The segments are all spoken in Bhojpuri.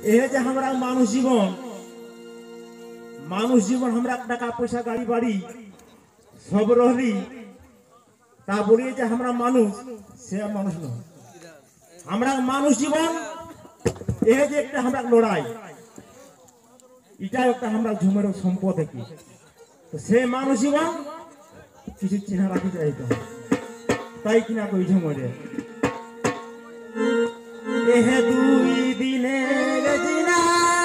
ए जे हमरा मानुष जीवन हमरा टाका पैसा गाड़ी बाड़ी सब रहली ता बोलिए जे हमरा मानुष से मानुष न हमरा मानुष जीवन ए जे एक हमरा लड़ाई इटा एक हमरा झुमेर सम्पद की तो से मानुष जीवन किसी चिन्ह राखी चाहिए तो ताई किना कोई झुमेरे एह दुई दिने गजिना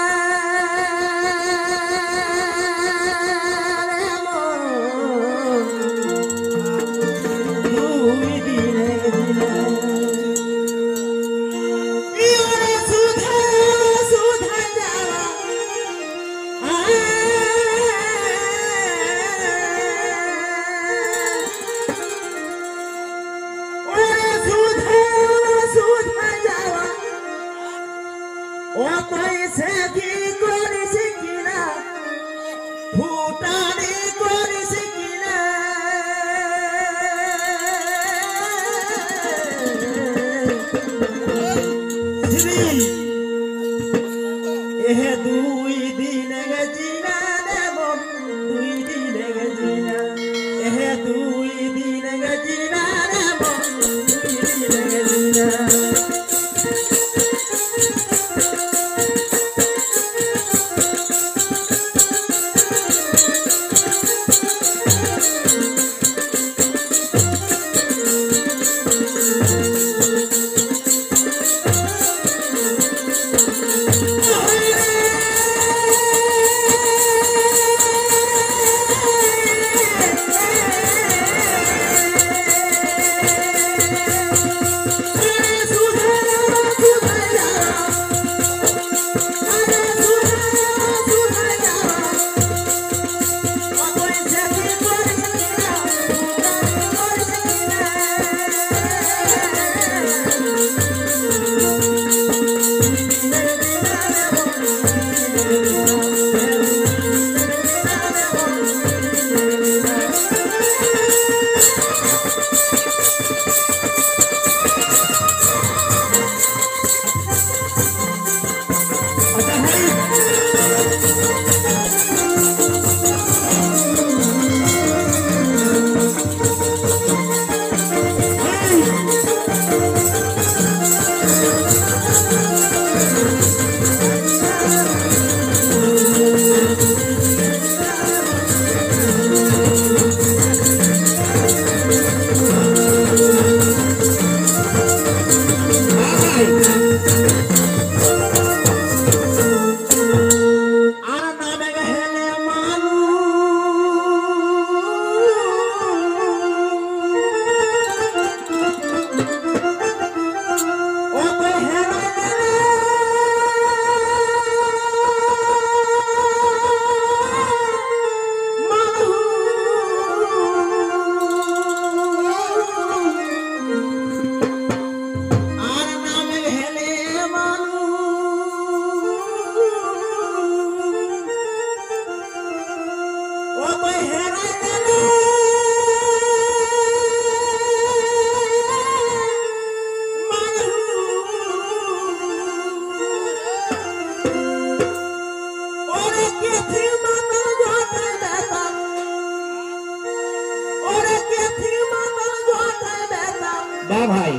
भाई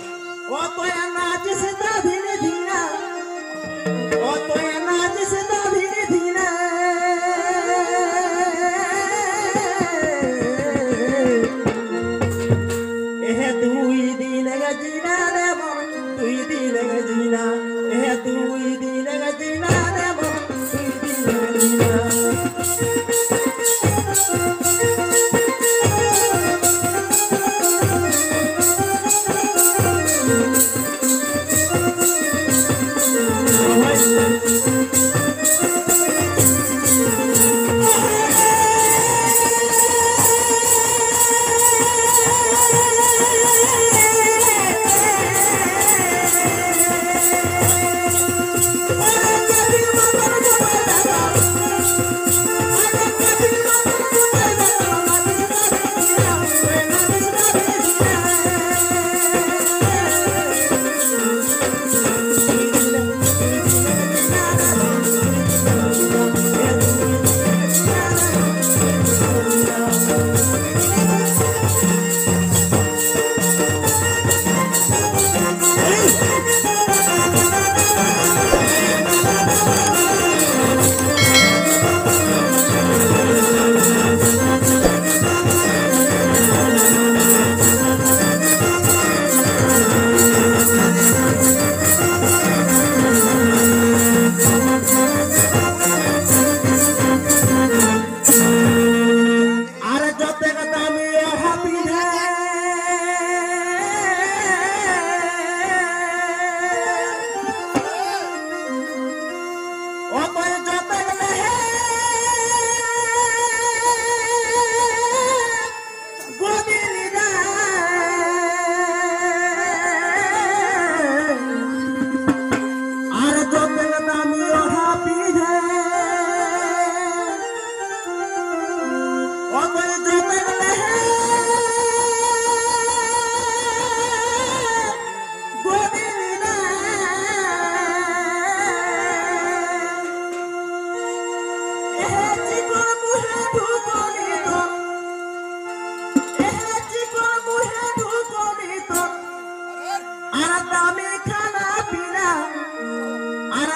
ओ तो नाच से धीरे धीरे ओ तो नाच से धीरे धीरे एह दुई दिन गजीना रे मन दुई दिन गजीना एह दुई दिन गजीना रे मन दुई दिन गजीना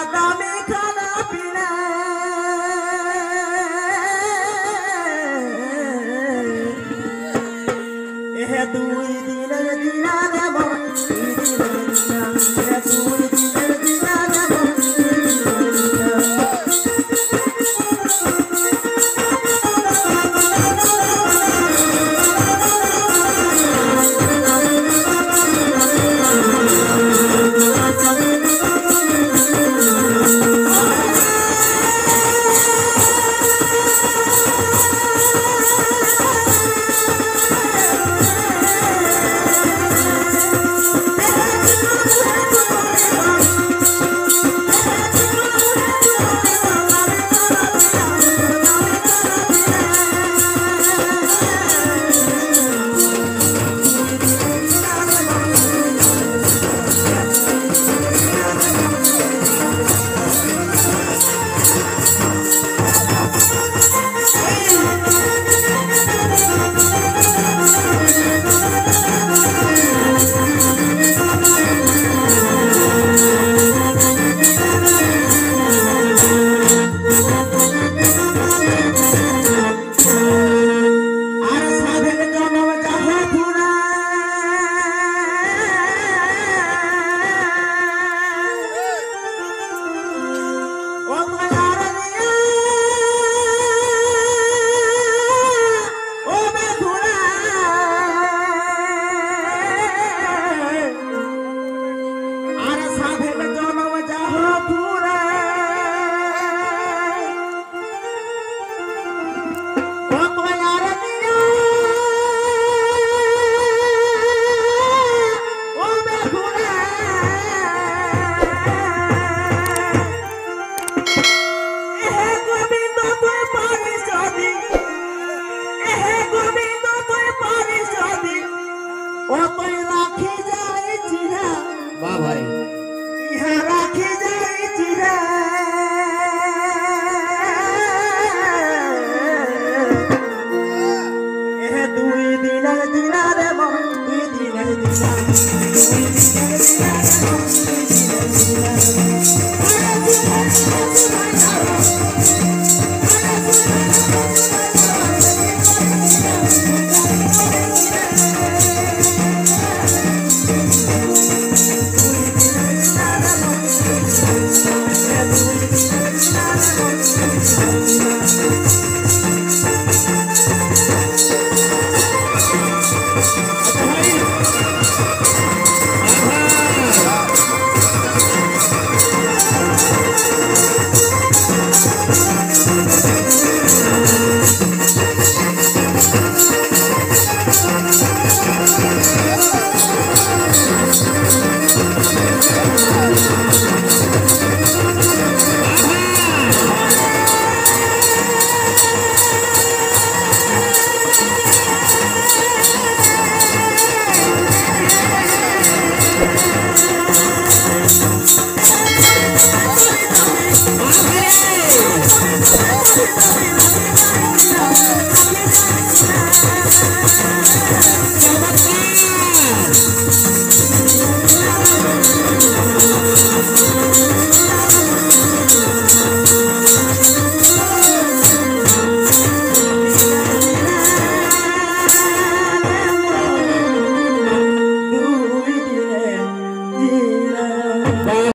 दामी खाना पीना यह दुई दिन जीना रे मन यह दुई दिन जीना रे मन वाह भाई यहाँ राखी जाए चिरा यह दुई दिन जीना रे मन दुई दिन जीना